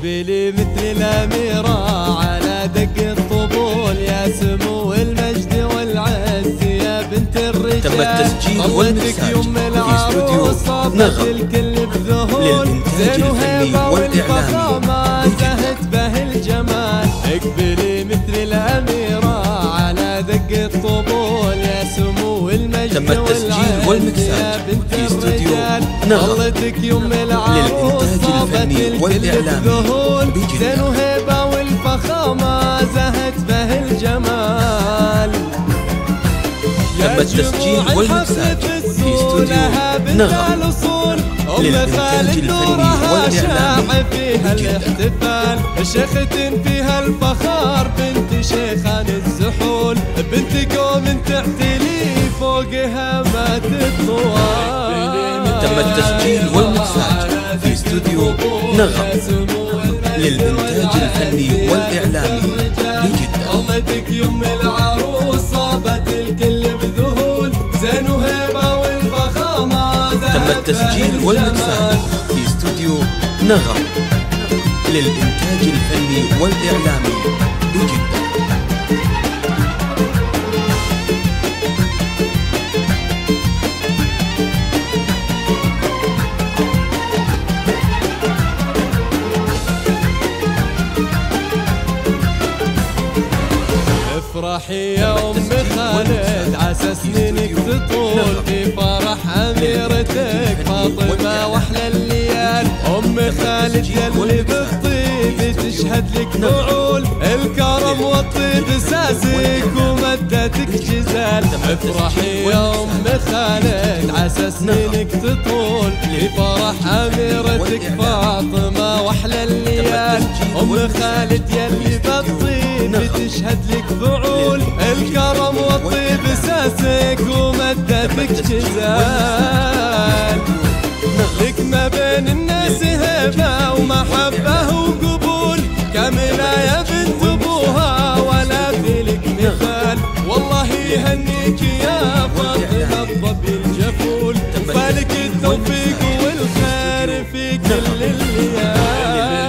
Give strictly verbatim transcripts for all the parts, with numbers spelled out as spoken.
اقبلي مثل الأميرة على دق الطبول، يا سمو المجد والعز يا بنت الرجال. تم التسجيل والمكساج في استوديو نغم الكل بذهول، زين وهيبة والفخامة زهت به الجمال. اقبلي مثل الأميرة على دق الطبول، يا سمو المجد تم التسجيل والمكساج في استوديو نغم ظلتك يوم العروس صابت الكل بذهول، زين وهيبة والفخامة زهت به الجمال. تم التسجيل والمكساج في استوديو نغم للإنتاج الفني والإعلامي فيها الاحتفال، شيختن فيها الفخار بنت شيخان الزحول، بنت قوم تعتلي فوقها ما تطوال. تم التسجيل والمكساج في استوديو نغم للإنتاج الفني والإعلامي بجدة. ظلتك يوم العروس صابت الكل بذهول، زين وهيبة والفخامة. تم التسجيل والمكساج في استوديو نغم للإنتاج الفني والإعلامي بجدة. افرحي يا ام خالد عسى سنينك تطول، في فرح اميرتك فاطمه واحلى الليال. ام خالد يلي بالطيب تشهد لك فعول، الكرم والطيب اساسك ومدتك جزال. افرحي يا ام خالد عسى سنينك تطول، في فرح اميرتك فاطمه واحلى الليال. ام خالد يلي بالطيب تشهد لك فعول، الكرم والطيب اساسك ومدتك جزال. لك ما بين الناس هبه ومحبه وقبول، كامله يا بنت ابوها ولا في لك مثال. والله يهنيك يا فاطمه الضب الجفول، فالك التوفيق والخير في كل الليالي.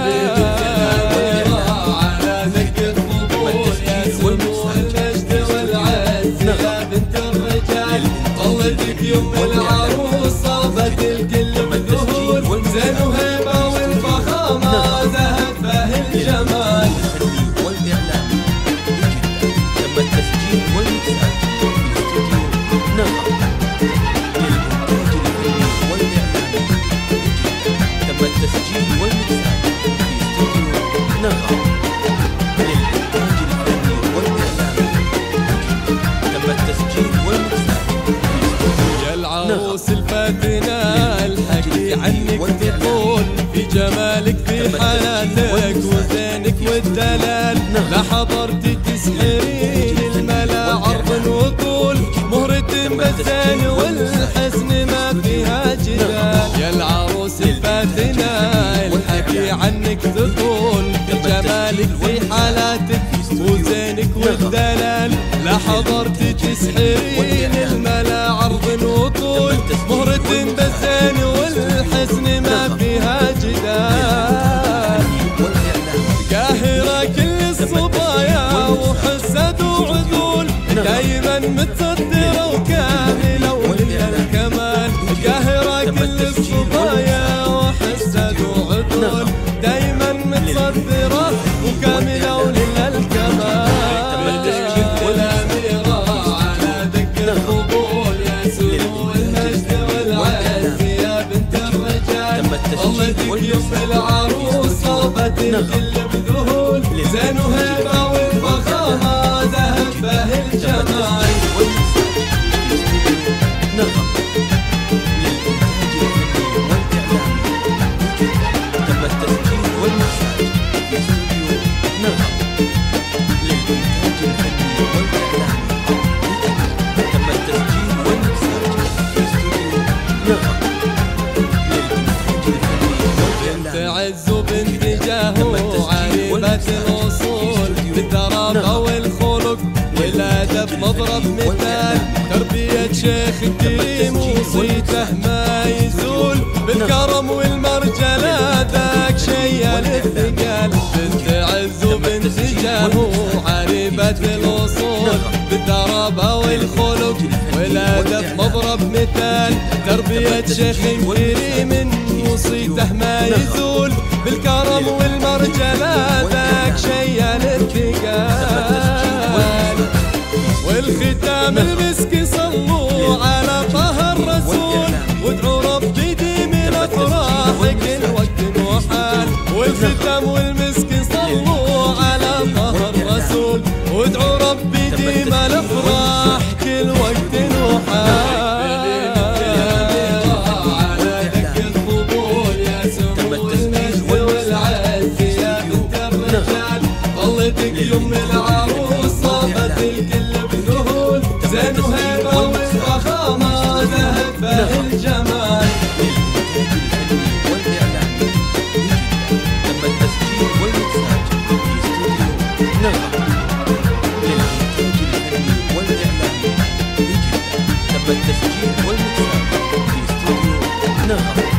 ظلتك يوم العروس صابت الكل بذهول، زين وهيبة والفخامة زهت به الجمال. والإعلامي بجدة. تم التسجيل والمكساج في استوديو نغم للإنتاج الفني والإعلامي بجدة. تم التسجيل والمكساج في استوديو نغم للإنتاج الفني والإعلامي بجدة. تم التسجيل والمكساج العروس الفاتنة الحكي عنك تطول، في جمالك في حياتك وزينك والدلال. لا حضرتي تسحرين الملا عرض وطول، مهرة بالزين والحسن ما فيها جدال. يا العروس الفاتنة الحكي عنك تطول، في جمالك في حالاتك وزينك والدلال. لا حضرتي تسحرين الملا عرض وطول، مهرة بالزين والحسن ما فيها جدال. قاهرة كل الصبايا وحسد وعذول، دايما متصدرة وكاملة ولها الكمال. قاهرة كل الصبايا وحسد وعذول، دايما متصدرة وكاملة ولها الكمال. تم التسجيل والأميرة على دق الطبول، يا سمو المجد والعز يا بنت الرجال. تم التسجيل والمكساج العروس صابت الكل بذهول، زين وهيبة والفخامة زهت به الجمال. نغم للإنتاج الفني والإعلامي بجدة. تم التسجيل والمكساج في استوديو نغم للإنتاج الفني والإعلامي بجدة. تم التسجيل والمكساج في استوديو نغم للإنتاج الفني والإعلامي. تعز بنت جاهو عريبة الأصول، بالدراسة والخلق والأدب مضرب مثال. تربية شيخ كريم وصيته ما يزول، بالكرم والمرجلة ذاك شي للثقال. بالدرابة والخلق والأدب مضرب مثال، تربية شيخ كريم وصيته ما يزول، بالكرم والمرجلة ذاك شيال الثقال. والختام المسك صلوا على طه الرسول، وادعوا ربي ديم الافراح كل وقت وحال. والختام والمسك صلوا على طه الرسول، وادعوا ربي ديم الافراح كل وقت وحال. على دق الطبول يا سمو المجد والعز يا بنت الرجال، ظلتك يم العروس صابت الكل بذهول، زين وهيبة والفخامة زهد به الجمال. تم التسجيل والمكساج في استوديو نغم للإنتاج الفني والإعلام بجدة. تم التسجيل والمكساج في استوديو نغم.